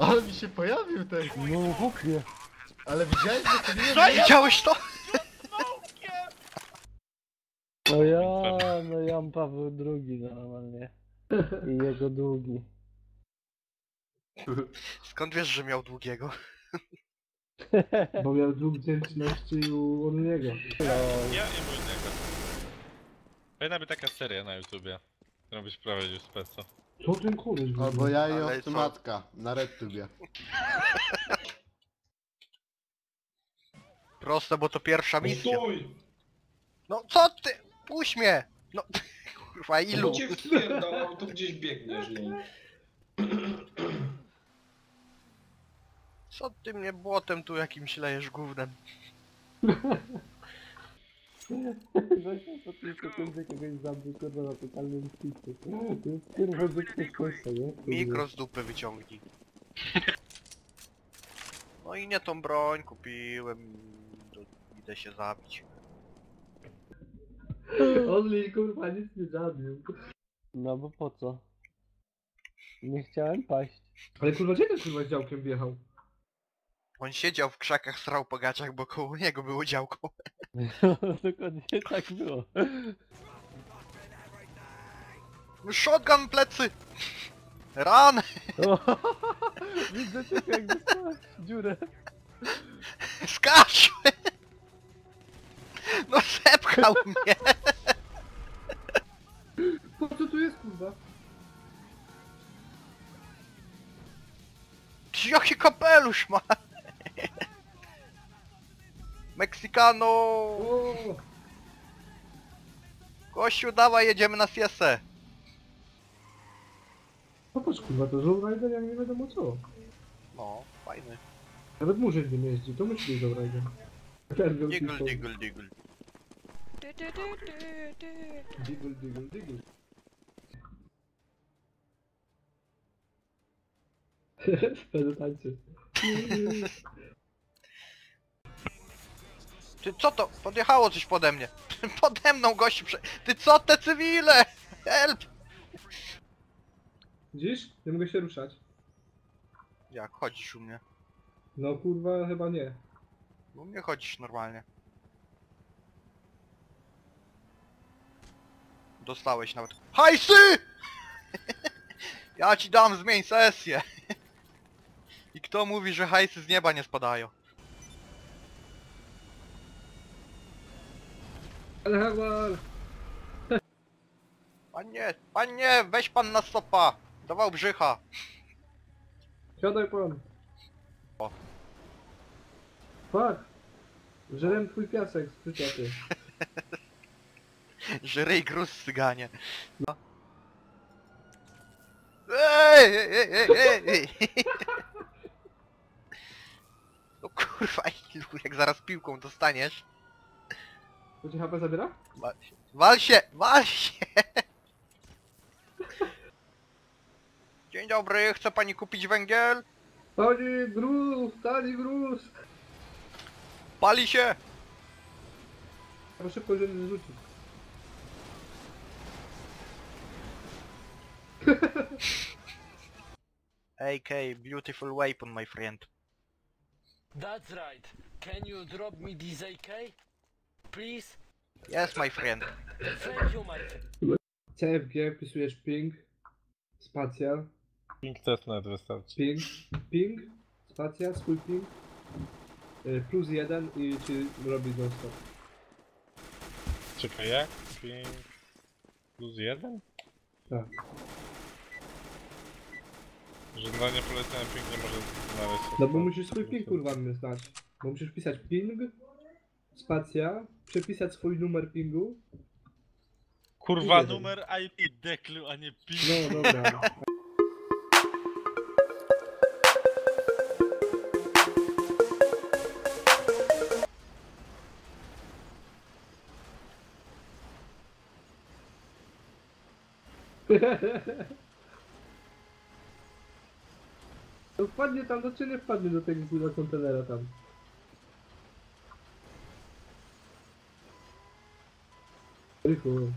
Ale mi się pojawił ten. No w oknie. Ale widziałeś, że to nie Co? Widziałeś to? No Jan Paweł II normalnie. I jego długi. Skąd wiesz, że miał długiego? Bo miał dług wdzięczności u niego. Ja i mój nego. Powinna być taka seria na YouTubie, którą byś prowadził z Peso. Co ten koleś w Albo ogóle? ja i Ale optymatka na RedTubie. Proste, bo to pierwsza misja. Stój! No co ty? Puść mnie! No kurwa, ilu? Cię wpierdalał, to gdzieś biegniesz, no. Co ty mnie błotem tu jakimś lejesz gównem? Właśnie po tej sekundzie kogoś zabił kurwa na totalnym spicie. To jest kurwa zwykle w Polsce, nie? Mikro z dupy wyciągnij. No i nie tą broń kupiłem. Idę się zabić. On mi kurwa nic nie zabił. No bo po co? Nie chciałem paść. Ale kurwa, gdzie ten kurwa z działkiem wjechał? On siedział w krzakach, srał po gaciach, bo koło niego było działko. Dokładnie tak było. Shotgun plecy! Ran! Widzę cię jak dostałeś dziurę. Skacz! No zepchał mnie! Po co tu jest kurwa? Jaki kapelusz ma! Meksykano! O! Kościół, dawaj, jedziemy na siesę! Popatrz kurwa, to Zowrider jak nie wiadomo co. No, fajny. Nawet murzyn tym jeździ, to musi być Zowrider. Diggle, diggle, diggle. Diggle, diggle, diggle. Spędzę tańczy. Ty co to? Podjechało coś pode mnie. Pode mną gościu Ty co te cywile? Help! Widzisz? Nie mogę się ruszać. Jak chodzisz u mnie? No kurwa, chyba nie. U mnie chodzisz normalnie. Dostałeś nawet. Hajsy! Ja ci dam, zmień sesję. I kto mówi, że hajsy z nieba nie spadają? Ale hawal! Panie, weź pan na stopa. Dawał brzycha. Siadaj pan. O. Fuck! Żerem twój piasek z przyczepy. Żryj gruz, cyganie. No. Ej, ej, ej, ej, ej, ej. No kurwa, ilu, jak zaraz piłką dostaniesz. To ci HP zabiera? Wal się, wal się, wal się! Dzień dobry, chce pani kupić węgiel? Tani gruz! Pali się! Trzeba szybko żeny zrzucić. AK, beautiful weapon, my friend. That's right. Can you drop me this AK? Please? Yes, my friend. Thank you, my friend. CFG wpisujesz ping, spacja, Pink test nawet wystarczy. ping, spacja, swój ping, plus 1 i ci robi non stop. Czekaj, jak? Pink... plus 1? Tak. Że dla niepolecenia ping nie może znaleźć... No bo musisz swój ping kurwa znać. Bo musisz wpisać ping, spacja, przepisać swój numer pingu. Kurwa, Jeden. numer IP deklu, a nie ping. No dobra. To wpadnie tam, to czy nie wpadnie do tego kurwa kontenera tam? Rychu.